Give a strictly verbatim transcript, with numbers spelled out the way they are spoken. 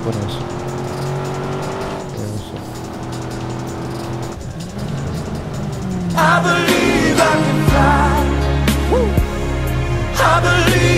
bueno eso. Eso. I believe I can fly. Woo. I believe